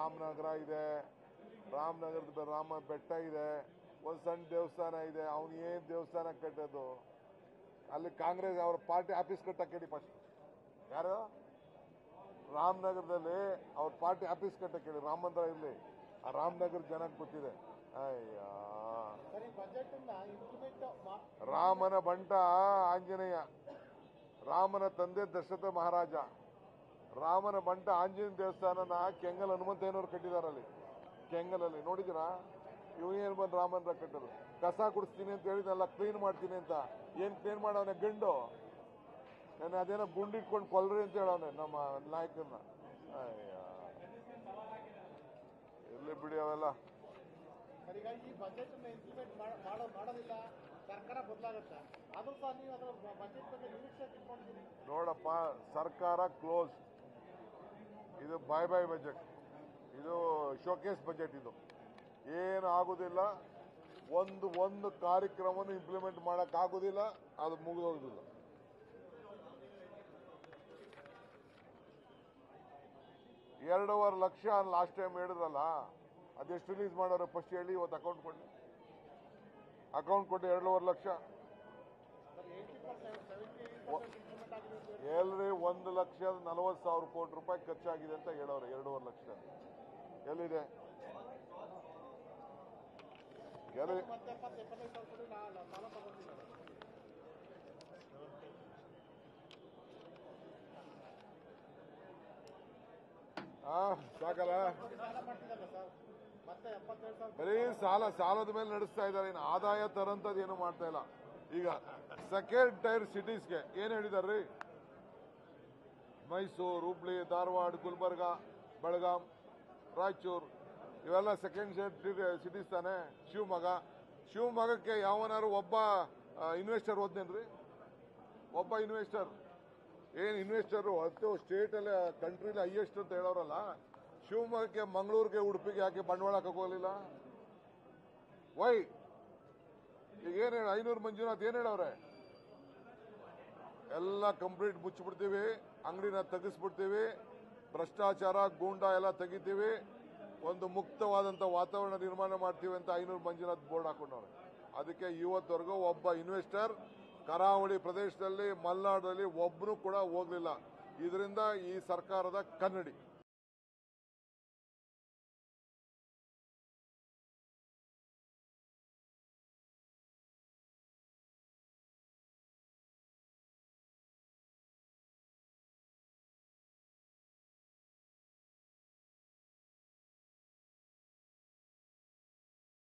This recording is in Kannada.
ರಾಮನಗರ ಇದೆ, ರಾಮನಗರದ ರಾಮ ಬೆಟ್ಟ ಇದೆ, ಒಂದು ಸಣ್ಣ ದೇವಸ್ಥಾನ ಇದೆ. ಅವನು ಏನ್ ದೇವಸ್ಥಾನ ಕಟ್ಟೋದು? ಅಲ್ಲಿ ಕಾಂಗ್ರೆಸ್ ಅವರ ಪಾರ್ಟಿ ಆಫೀಸ್ ಕಟ್ಟಕ್ಕೆ ಹೇಳಿ ಫಸ್ಟ್. ಯಾರು ರಾಮನಗರದಲ್ಲಿ ಅವ್ರ ಪಾರ್ಟಿ ಆಫೀಸ್ ಕಟ್ಟಕ್ಕೆ ಹೇಳಿ, ರಾಮ ಮಂದಿರ ಇರಲಿ. ಆ ರಾಮನಗರ ಜನಕ್ಕೆ ಗೊತ್ತಿದೆ. ಅಯ್ಯ, ರಾಮನ ಬಂಟ ಆಂಜನೇಯ, ರಾಮನ ತಂದೆ ದಶರಥ ಮಹಾರಾಜ, ರಾಮನ ಬಂಟ ಆಂಜನೇಯ ದೇವಸ್ಥಾನನ ಕೆಂಗಲ್ ಹನುಮಂತಯ್ಯನವ್ರು ಕಟ್ಟಿದಾರಲ್ಲಿ. ಕೆಂಗಲಲ್ಲಿ ನೋಡಿದಿರಾ? ಇವ್ ಏನ್ ಬಂದು ರಾಮನ ಕಟ್ಟರು. ಕಸ ಕುಡಿಸ್ತೀನಿ ಅಂತ ಹೇಳಿದ್ನಲ್ಲ, ಕ್ಲೀನ್ ಮಾಡ್ತೀನಿ ಅಂತ. ಏನ್ ಕ್ಲೀನ್ ಮಾಡವನೆ ಗಂಡು? ನಾನು ಅದೇನೋ ಗುಂಡಿಟ್ಕೊಂಡು ಕೊಲ್ರಿ ಅಂತ ಹೇಳವನೆ ನಮ್ಮ ನಾಯಕರನ್ನ. ಅಯ್ಯ, ಇರ್ಲಿ ಬಿಡಿ ಅವೆಲ್ಲ. ನೋಡಪ್ಪ, ಸರ್ಕಾರ ಕ್ಲೋಸ್. ಇದು ಬೈ ಬೈ ಬಜೆಟ್, ಇದು ಶೋಕೇಸ್ ಬಜೆಟ್. ಇದು ಏನು ಆಗುದಿಲ್ಲ. ಒಂದು ಕಾರ್ಯಕ್ರಮವನ್ನು ಇಂಪ್ಲಿಮೆಂಟ್ ಮಾಡಕ್ ಆಗುದಿಲ್ಲ. ಅದು ಮುಗಿದೋಗುದಿಲ್ಲ. $2.5 ಲಕ್ಷ ಲಾಸ್ಟ್ ಟೈಮ್ ಹೇಳಿದ್ರಲ್ಲ, ಅದೆಷ್ಟು ರಿಲೀಸ್ ಮಾಡೋರು ಫಸ್ಟ್ ಹೇಳಿ. ಇವತ್ತು ಅಕೌಂಟ್ ಕೊಡಿ. ಅಕೌಂಟ್ ಕೊಟ್ಟು $2.5 ಲಕ್ಷ ಎಲ್ರಿ? 1,40,000 ಕೋಟಿ ರೂಪಾಯಿ ಖರ್ಚಾಗಿದೆ ಅಂತ ಹೇಳೋರು. $2.5 ಲಕ್ಷ ಎಲ್ಲಿದೆ? ಸಾಕಲ್ಲ? ಬರೀ ಸಾಲದ ಮೇಲೆ ನಡೆಸ್ತಾ ಇದ್ದಾರೆ. ಇನ್ನು ಆದಾಯ ತರಂತದ್ದು ಏನು ಮಾಡ್ತಾ ಇಲ್ಲ. ಈಗ ಸೆಕೆಂಡ್ ಟೈರ್ ಸಿಟೀಸ್ಗೆ ಏನ್ ಹೇಳಿದಾರ್ರಿ? ಮೈಸೂರು, ಹುಬ್ಳಿ, ಧಾರವಾಡ, ಗುಲ್ಬರ್ಗ, ಬೆಳಗಾಂ, ರಾಯಚೂರು ಇವೆಲ್ಲ ಸೆಕೆಂಡ್ ಸಿಟೀಸ್ ತಾನೆ. ಶಿವಮೊಗ್ಗಕ್ಕೆ ಯಾವನಾರು ಒಬ್ಬ ಇನ್ವೆಸ್ಟರ್ ಹೋದ್ನೇನ್ರಿ? ಒಬ್ಬ ಇನ್ವೆಸ್ಟರ್ ಏನ್ ಇನ್ವೆಸ್ಟರ್ ಹತ್ತು ಸ್ಟೇಟ್ ಅಲ್ಲಿ ಕಂಟ್ರಿಲಿ ಹೈಯೆಸ್ಟ್ ಅಂತ ಹೇಳೋರಲ್ಲ. ಶಿವಮೊಗ್ಗಕ್ಕೆ, ಮಂಗಳೂರಿಗೆ, ಉಡುಪಿಗೆ ಯಾಕೆ ಬಂಡವಾಳ ಹೋಗಲಿಲ್ಲ? ವೈ? ಈಗ ಏನ್ ಹೇಳ? 500 ಮಂಜುನಾಥ್ ಏನ್ ಹೇಳವ್ರೆ? ಎಲ್ಲ ಕಂಪ್ಲೀಟ್ ಮುಚ್ಚಿಬಿಡ್ತೀವಿ, ಅಂಗಡಿನ ತೆಗಿಸ್ಬಿಡ್ತೀವಿ, ಭ್ರಷ್ಟಾಚಾರ ಗೂಂಡಾ ಎಲ್ಲ ತೆಗಿತೀವಿ, ಒಂದು ಮುಕ್ತವಾದಂತ ವಾತಾವರಣ ನಿರ್ಮಾಣ ಮಾಡ್ತೀವಿ ಅಂತ 500 ಮಂಜುನಾಥ್ ಬೋರ್ಡ್ ಹಾಕೊಂಡವ್ರೆ. ಅದಕ್ಕೆ ಇವತ್ತವರೆಗೂ ಒಬ್ಬ ಇನ್ವೆಸ್ಟರ್ ಕರಾವಳಿ ಪ್ರದೇಶದಲ್ಲಿ, ಮಲೆನಾಡಲ್ಲಿ ಒಬ್ಬನು ಕೂಡ ಹೋಗ್ಲಿಲ್ಲ. ಇದರಿಂದ ಈ ಸರ್ಕಾರದ ಕನ್ನಡಿ